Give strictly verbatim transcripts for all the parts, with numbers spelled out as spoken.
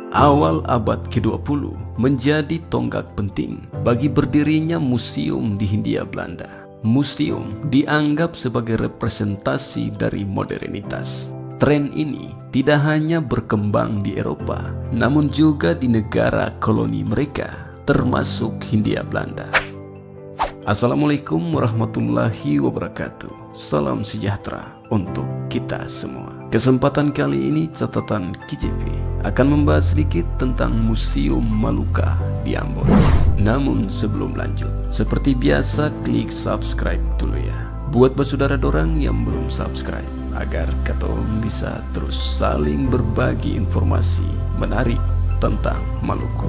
awal abad ke dua puluh menjadi tonggak penting bagi berdirinya museum di Hindia Belanda. Museum dianggap sebagai representasi dari modernitas. Tren ini tidak hanya berkembang di Eropa, namun juga di negara koloni mereka, termasuk Hindia Belanda. Assalamualaikum warahmatullahi wabarakatuh. Salam sejahtera untuk kita semua. Kesempatan kali ini catatan K J P akan membahas sedikit tentang Museum Maluka di Ambon. Namun sebelum lanjut, seperti biasa klik subscribe dulu ya, buat saudara dorang yang belum subscribe, agar kita bisa terus saling berbagi informasi menarik tentang Maluku.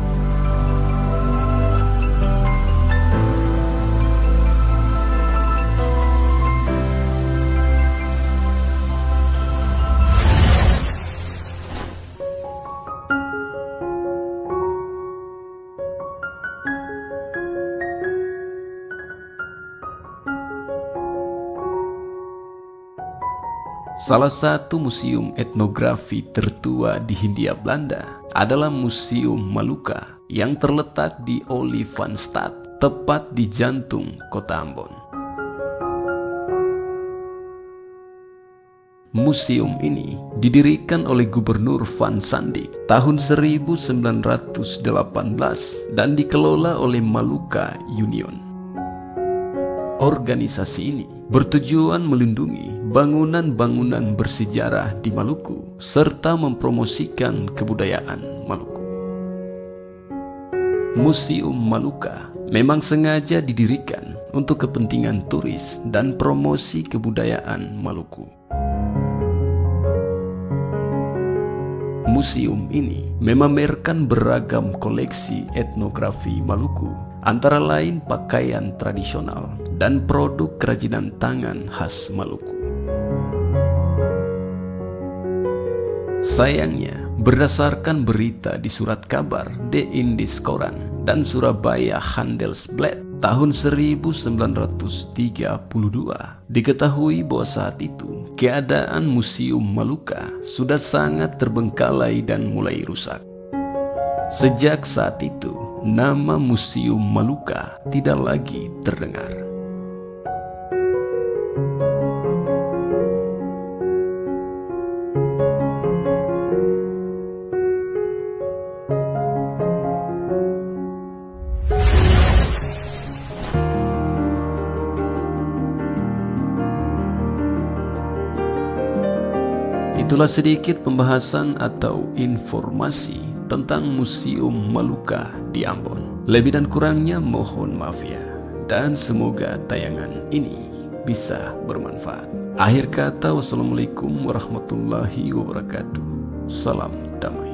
Salah satu museum etnografi tertua di Hindia Belanda adalah Museum Maluka yang terletak di Olifanstad, tepat di jantung kota Ambon. Museum ini didirikan oleh Gubernur Van Sandik tahun seribu sembilan ratus delapan belas dan dikelola oleh Maluka Union. Organisasi ini bertujuan melindungi bangunan-bangunan bersejarah di Maluku serta mempromosikan kebudayaan Maluku. Museum Maluka memang sengaja didirikan untuk kepentingan turis dan promosi kebudayaan Maluku. Museum ini memamerkan beragam koleksi etnografi Maluku, antara lain pakaian tradisional dan produk kerajinan tangan khas Maluku. Sayangnya, berdasarkan berita di surat kabar The Indies Koran dan Surabaya Handelsblad tahun seribu sembilan ratus tiga puluh dua, diketahui bahwa saat itu keadaan Museum Maluka sudah sangat terbengkalai dan mulai rusak. Sejak saat itu, nama Museum Maluka tidak lagi terdengar. Itulah sedikit pembahasan atau informasi tentang Museum Maluka di Ambon. Lebih dan kurangnya mohon maaf ya, dan semoga tayangan ini bisa bermanfaat. Akhir kata, wassalamualaikum warahmatullahi wabarakatuh. Salam damai.